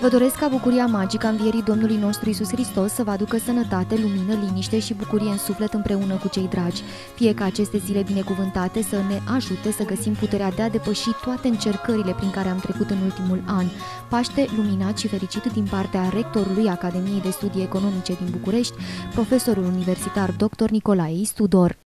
Vă doresc ca bucuria magică a învierii Domnului nostru Iisus Hristos să vă aducă sănătate, lumină, liniște și bucurie în suflet împreună cu cei dragi. Fie ca aceste zile binecuvântate să ne ajute să găsim puterea de a depăși toate încercările prin care am trecut în ultimul an. Paște luminat și fericit din partea rectorului Academiei de Studii Economice din București, profesorul universitar dr. Nicolae Istudor.